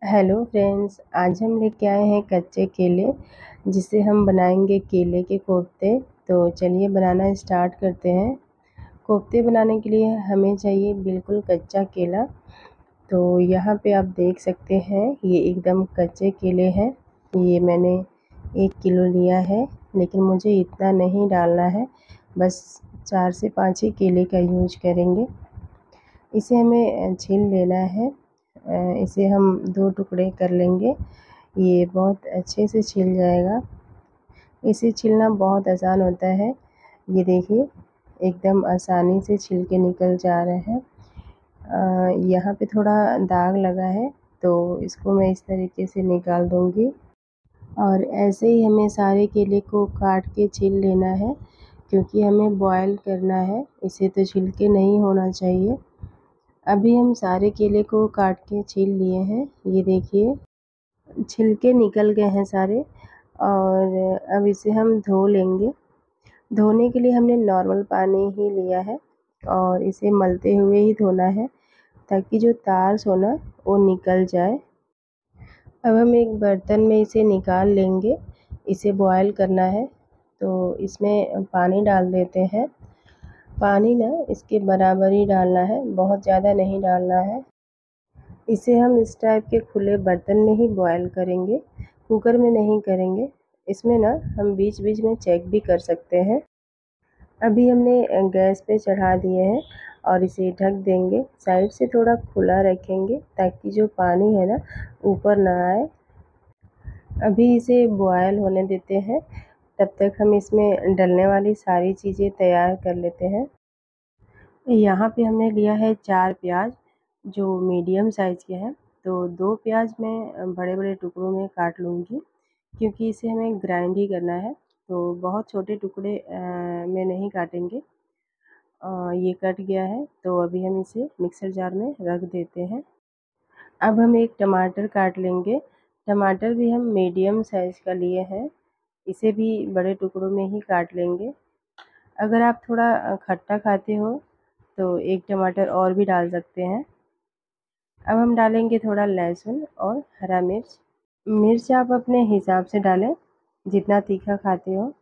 Hello friends, आज हम लेके आए हैं कच्चे केले जिसे हम बनाएंगे केले के कोफ्ते। तो चलिए बनाना स्टार्ट करते हैं। कोफ्ते बनाने के लिए हमें चाहिए बिल्कुल कच्चा केला। तो यहाँ पे आप देख सकते हैं ये एकदम कच्चे केले हैं। ये मैंने 1 किलो लिया है, लेकिन मुझे इतना नहीं डालना है, बस 4 से 5 ही केले का यूज करेंगे। इसे हमें छील लेना है। इसे हम 2 टुकड़े कर लेंगे। ये बहुत अच्छे से छिल जाएगा। इसे छीलना बहुत आसान होता है। ये देखिए एकदम आसानी से छिल के निकल जा रहे हैं। यहाँ पे थोड़ा दाग लगा है, तो इसको मैं इस तरीके से निकाल दूँगी। और ऐसे ही हमें सारे केले को काट के छील लेना है, क्योंकि हमें बॉयल करना है। इसे तो छिलके नहीं होना चाहिए। अभी हम सारे केले को काट के छील लिए हैं। ये देखिए छिलके निकल गए हैं सारे। और अब इसे हम धो लेंगे। धोने के लिए हमने नॉर्मल पानी ही लिया है और इसे मलते हुए ही धोना है, ताकि जो तार हो ना वो निकल जाए। अब हम एक बर्तन में इसे निकाल लेंगे। इसे बॉयल करना है, तो इसमें पानी डाल देते हैं। पानी ना इसके बराबर ही डालना है, बहुत ज़्यादा नहीं डालना है। इसे हम इस टाइप के खुले बर्तन में ही बॉयल करेंगे, कुकर में नहीं करेंगे। इसमें ना हम बीच बीच में चेक भी कर सकते हैं। अभी हमने गैस पे चढ़ा दिए हैं और इसे ढक देंगे। साइड से थोड़ा खुला रखेंगे, ताकि जो पानी है ना ऊपर ना आए। अभी इसे बॉयल होने देते हैं। तब तक हम इसमें डलने वाली सारी चीज़ें तैयार कर लेते हैं। यहाँ पे हमने लिया है 4 प्याज, जो मीडियम साइज़ के हैं। तो 2 प्याज मैं बड़े बड़े टुकड़ों में काट लूँगी, क्योंकि इसे हमें ग्राइंड ही करना है। तो बहुत छोटे टुकड़े में नहीं काटेंगे। ये कट गया है, तो अभी हम इसे मिक्सर जार में रख देते हैं। अब हम एक टमाटर काट लेंगे। टमाटर भी हम मीडियम साइज़ का लिए हैं। इसे भी बड़े टुकड़ों में ही काट लेंगे। अगर आप थोड़ा खट्टा खाते हो तो 1 टमाटर और भी डाल सकते हैं। अब हम डालेंगे थोड़ा लहसुन और हरा मिर्च। मिर्च आप अपने हिसाब से डालें, जितना तीखा खाते हो।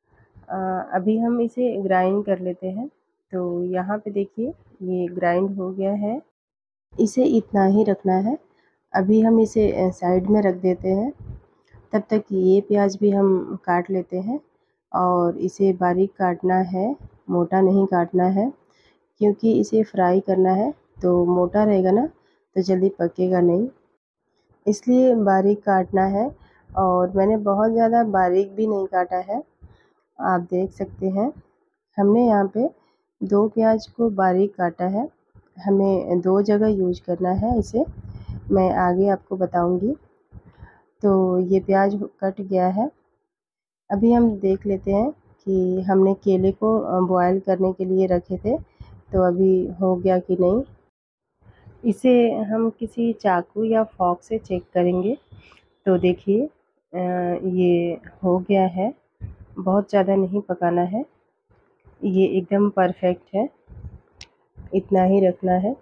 अभी हम इसे ग्राइंड कर लेते हैं। तो यहाँ पे देखिए ये ग्राइंड हो गया है। इसे इतना ही रखना है। अभी हम इसे साइड में रख देते हैं। तब तक ये प्याज भी हम काट लेते हैं। और इसे बारीक काटना है, मोटा नहीं काटना है, क्योंकि इसे फ्राई करना है। तो मोटा रहेगा ना तो जल्दी पकेगा नहीं, इसलिए बारीक काटना है। और मैंने बहुत ज़्यादा बारीक भी नहीं काटा है। आप देख सकते हैं हमने यहाँ पे 2 प्याज को बारीक काटा है। हमें 2 जगह यूज करना है इसे, मैं आगे आपको बताऊंगी। तो ये प्याज कट गया है। अभी हम देख लेते हैं कि हमने केले को बॉयल करने के लिए रखे थे, तो अभी हो गया कि नहीं। इसे हम किसी चाकू या फॉक से चेक करेंगे। तो देखिए ये हो गया है। बहुत ज़्यादा नहीं पकाना है, ये एकदम परफेक्ट है। इतना ही रखना है।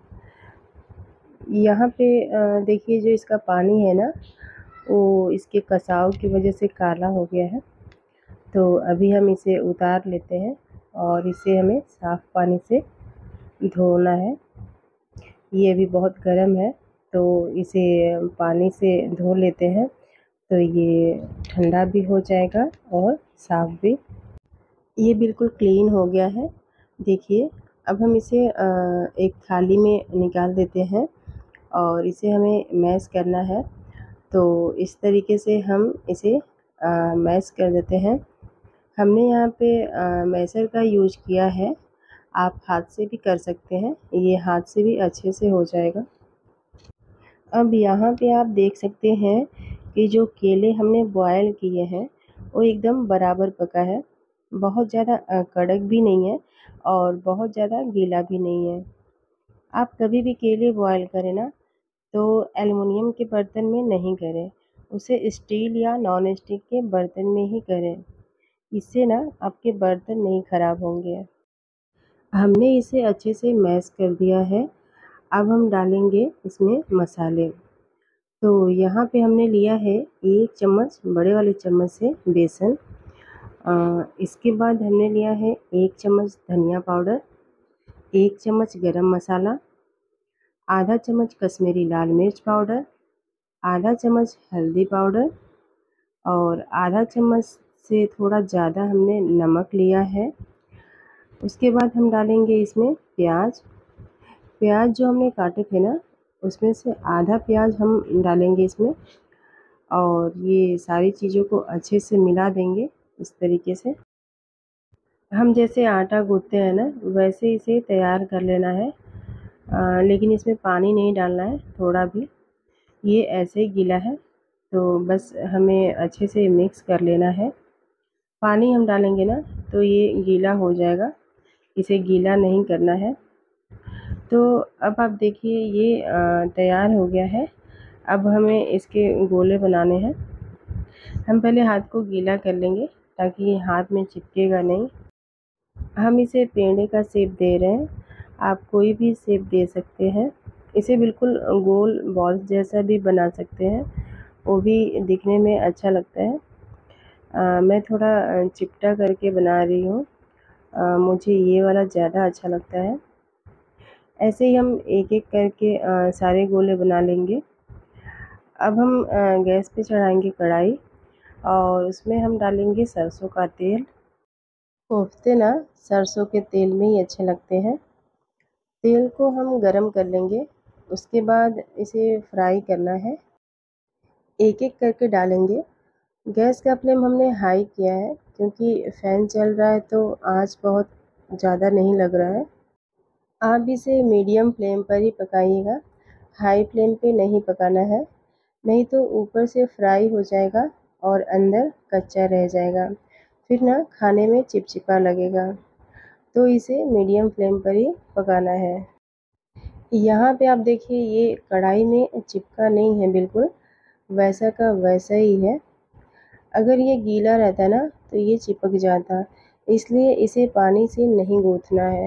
यहाँ पे देखिए जो इसका पानी है ना, वो इसके कसाव की वजह से काला हो गया है। तो अभी हम इसे उतार लेते हैं और इसे हमें साफ़ पानी से धोना है। ये अभी बहुत गर्म है, तो इसे पानी से धो लेते हैं, तो ये ठंडा भी हो जाएगा और साफ़ भी। ये बिल्कुल क्लीन हो गया है। देखिए अब हम इसे एक थाली में निकाल देते हैं और इसे हमें मैश करना है। तो इस तरीके से हम इसे मैश कर देते हैं। हमने यहाँ पे मैशर का यूज किया है। आप हाथ से भी कर सकते हैं, ये हाथ से भी अच्छे से हो जाएगा। अब यहाँ पे आप देख सकते हैं कि जो केले हमने बॉयल किए हैं वो एकदम बराबर पका है। बहुत ज़्यादा कड़क भी नहीं है और बहुत ज़्यादा गीला भी नहीं है। आप कभी भी केले बॉयल करें ना, तो एल्युमिनियम के बर्तन में नहीं करें, उसे स्टील या नॉन स्टिक के बर्तन में ही करें। इससे ना आपके बर्तन नहीं ख़राब होंगे। हमने इसे अच्छे से मैश कर दिया है। अब हम डालेंगे इसमें मसाले। तो यहाँ पे हमने लिया है 1 चम्मच बड़े वाले चम्मच से बेसन। इसके बाद हमने लिया है 1 चम्मच धनिया पाउडर, 1 चम्मच गरम मसाला, आधा चम्मच कश्मीरी लाल मिर्च पाउडर, आधा चम्मच हल्दी पाउडर और आधा चम्मच से थोड़ा ज़्यादा हमने नमक लिया है। उसके बाद हम डालेंगे इसमें प्याज। प्याज जो हमने काटे थे ना, उसमें से आधा प्याज हम डालेंगे इसमें और ये सारी चीज़ों को अच्छे से मिला देंगे इस तरीके से। हम जैसे आटा गूँथते हैं ना, वैसे इसे तैयार कर लेना है। लेकिन इसमें पानी नहीं डालना है थोड़ा भी, ये ऐसे ही गीला है, तो बस हमें अच्छे से मिक्स कर लेना है। पानी हम डालेंगे ना तो ये गीला हो जाएगा, इसे गीला नहीं करना है। तो अब आप देखिए ये तैयार हो गया है। अब हमें इसके गोले बनाने हैं। हम पहले हाथ को गीला कर लेंगे ताकि ये हाथ में चिपकेगा नहीं। हम इसे पेड़े का शेप दे रहे हैं, आप कोई भी शेप दे सकते हैं। इसे बिल्कुल गोल बॉल जैसा भी बना सकते हैं, वो भी दिखने में अच्छा लगता है। मैं थोड़ा चिपटा करके बना रही हूँ, मुझे ये वाला ज़्यादा अच्छा लगता है। ऐसे ही हम एक एक करके सारे गोले बना लेंगे। अब हम गैस पे चढ़ाएंगे कढ़ाई और उसमें हम डालेंगे सरसों का तेल। कोफ्ते ना सरसों के तेल में ही अच्छे लगते हैं। तेल को हम गरम कर लेंगे, उसके बाद इसे फ्राई करना है। एक एक करके डालेंगे। गैस का फ्लेम हमने हाई किया है क्योंकि फ़ैन चल रहा है तो आंच बहुत ज़्यादा नहीं लग रहा है। आप इसे मीडियम फ्लेम पर ही पकाइएगा, हाई फ्लेम पे नहीं पकाना है, नहीं तो ऊपर से फ्राई हो जाएगा और अंदर कच्चा रह जाएगा, फिर ना खाने में चिपचिपा लगेगा। तो इसे मीडियम फ्लेम पर ही पकाना है। यहाँ पे आप देखिए ये कढ़ाई में चिपका नहीं है बिल्कुल, वैसा का वैसा ही है। अगर ये गीला रहता ना तो ये चिपक जाता, इसलिए इसे पानी से नहीं गूँथना है।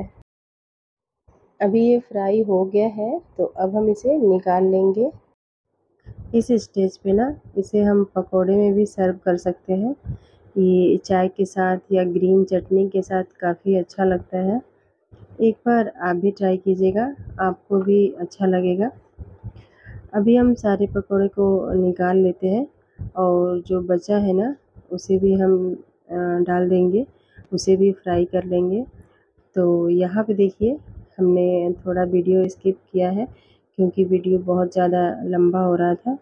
अभी ये फ्राई हो गया है तो अब हम इसे निकाल लेंगे। इस स्टेज पे ना इसे हम पकोड़े में भी सर्व कर सकते हैं। ये चाय के साथ या ग्रीन चटनी के साथ काफ़ी अच्छा लगता है। एक बार आप भी ट्राई कीजिएगा, आपको भी अच्छा लगेगा। अभी हम सारे पकोड़े को निकाल लेते हैं और जो बचा है ना उसे भी हम डाल देंगे, उसे भी फ्राई कर लेंगे। तो यहाँ पे देखिए हमने थोड़ा वीडियो स्किप किया है क्योंकि वीडियो बहुत ज़्यादा लंबा हो रहा था।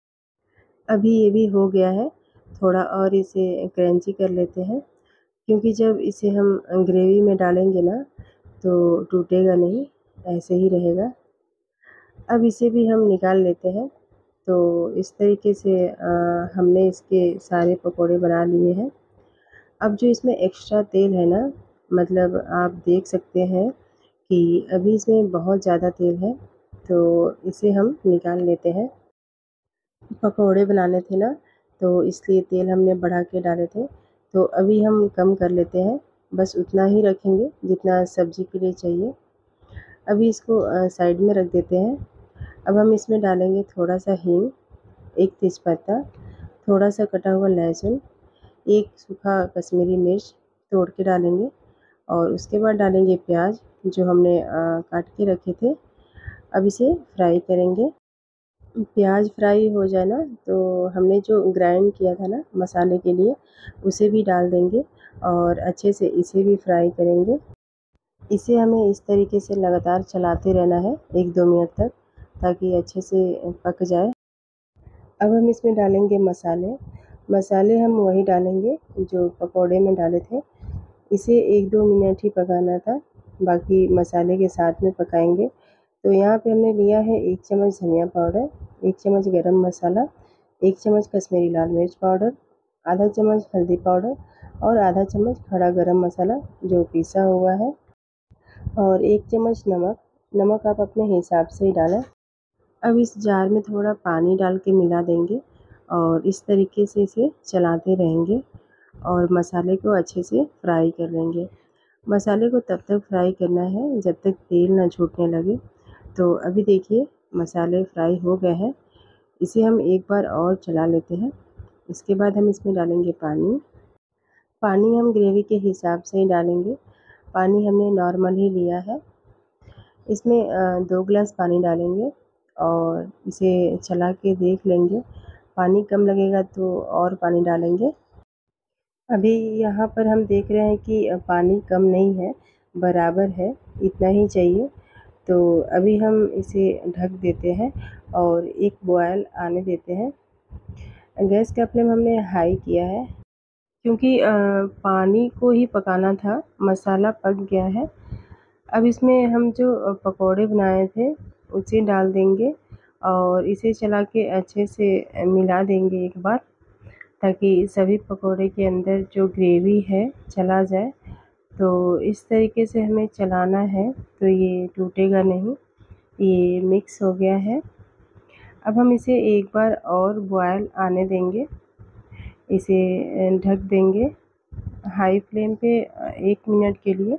अभी ये भी हो गया है, थोड़ा और इसे क्रंची कर लेते हैं क्योंकि जब इसे हम ग्रेवी में डालेंगे ना तो टूटेगा नहीं, ऐसे ही रहेगा। अब इसे भी हम निकाल लेते हैं। तो इस तरीके से हमने इसके सारे पकोड़े बना लिए हैं। अब जो इसमें एक्स्ट्रा तेल है ना, मतलब आप देख सकते हैं कि अभी इसमें बहुत ज़्यादा तेल है, तो इसे हम निकाल लेते हैं। पकोड़े बनाने थे ना तो इसलिए तेल हमने बढ़ा के डाले थे, तो अभी हम कम कर लेते हैं, बस उतना ही रखेंगे जितना सब्ज़ी के लिए चाहिए। अभी इसको साइड में रख देते हैं। अब हम इसमें डालेंगे थोड़ा सा हींग, 1 तेज़पत्ता, थोड़ा सा कटा हुआ लहसुन, 1 सूखा कश्मीरी मिर्च तोड़ के डालेंगे और उसके बाद डालेंगे प्याज जो हमने काट के रखे थे। अब इसे फ्राई करेंगे। प्याज फ्राई हो जाए ना तो हमने जो ग्राइंड किया था ना मसाले के लिए, उसे भी डाल देंगे और अच्छे से इसे भी फ्राई करेंगे। इसे हमें इस तरीके से लगातार चलाते रहना है 1-2 मिनट तक ताकि अच्छे से पक जाए। अब हम इसमें डालेंगे मसाले। मसाले हम वही डालेंगे जो पकोड़े में डाले थे। इसे 1-2 मिनट ही पकाना था, बाकी मसाले के साथ में पकाएंगे। तो यहाँ पे हमने लिया है 1 चम्मच धनिया पाउडर, 1 चम्मच गरम मसाला, 1 चम्मच कश्मीरी लाल मिर्च पाउडर, आधा चम्मच हल्दी पाउडर और आधा चम्मच खड़ा गरम मसाला जो पिसा हुआ है और 1 चम्मच नमक। नमक आप अपने हिसाब से ही डालें। अब इस जार में थोड़ा पानी डाल के मिला देंगे और इस तरीके से इसे चलाते रहेंगे और मसाले को अच्छे से फ्राई कर लेंगे। मसाले को तब तक फ्राई करना है जब तक तेल ना छूटने लगे। तो अभी देखिए मसाले फ्राई हो गए हैं। इसे हम एक बार और चला लेते हैं। इसके बाद हम इसमें डालेंगे पानी। पानी हम ग्रेवी के हिसाब से ही डालेंगे। पानी हमने नॉर्मल ही लिया है। इसमें 2 गिलास पानी डालेंगे और इसे चला के देख लेंगे। पानी कम लगेगा तो और पानी डालेंगे। अभी यहाँ पर हम देख रहे हैं कि पानी कम नहीं है, बराबर है, इतना ही चाहिए। तो अभी हम इसे ढक देते हैं और एक बॉयल आने देते हैं। गैस का फ्लेम हमने हाई किया है क्योंकि पानी को ही पकाना था, मसाला पक गया है। अब इसमें हम जो पकौड़े बनाए थे उसे डाल देंगे और इसे चला के अच्छे से मिला देंगे एक बार, ताकि सभी पकौड़े के अंदर जो ग्रेवी है चला जाए। तो इस तरीके से हमें चलाना है तो ये टूटेगा नहीं। ये मिक्स हो गया है। अब हम इसे एक बार और बॉयल आने देंगे। इसे ढक देंगे हाई फ्लेम पे 1 मिनट के लिए।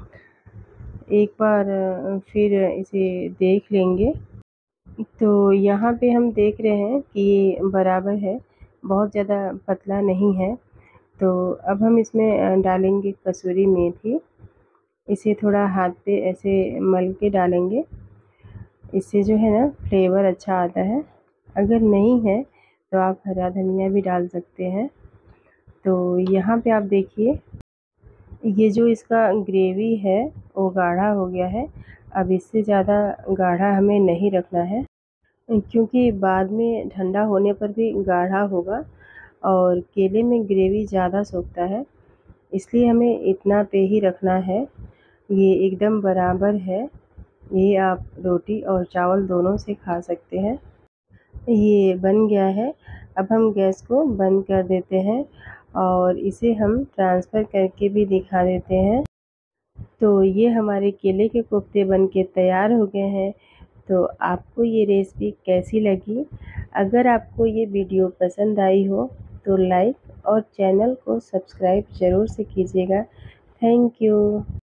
एक बार फिर इसे देख लेंगे। तो यहाँ पे हम देख रहे हैं कि ये बराबर है, बहुत ज़्यादा पतला नहीं है। तो अब हम इसमें डालेंगे कसूरी मेथी। इसे थोड़ा हाथ पे ऐसे मल के डालेंगे। इससे जो है ना फ्लेवर अच्छा आता है। अगर नहीं है तो आप हरा धनिया भी डाल सकते हैं। तो यहाँ पे आप देखिए, ये जो इसका ग्रेवी है वो गाढ़ा हो गया है। अब इससे ज़्यादा गाढ़ा हमें नहीं रखना है, क्योंकि बाद में ठंडा होने पर भी गाढ़ा होगा और केले में ग्रेवी ज़्यादा सोखता है, इसलिए हमें इतना पे ही रखना है। ये एकदम बराबर है। ये आप रोटी और चावल दोनों से खा सकते हैं। ये बन गया है। अब हम गैस को बंद कर देते हैं और इसे हम ट्रांसफ़र करके भी दिखा देते हैं। तो ये हमारे केले के कोफ्ते बन के तैयार हो गए हैं। तो आपको ये रेसिपी कैसी लगी? अगर आपको ये वीडियो पसंद आई हो तो लाइक और चैनल को सब्सक्राइब ज़रूर से कीजिएगा। Thank you.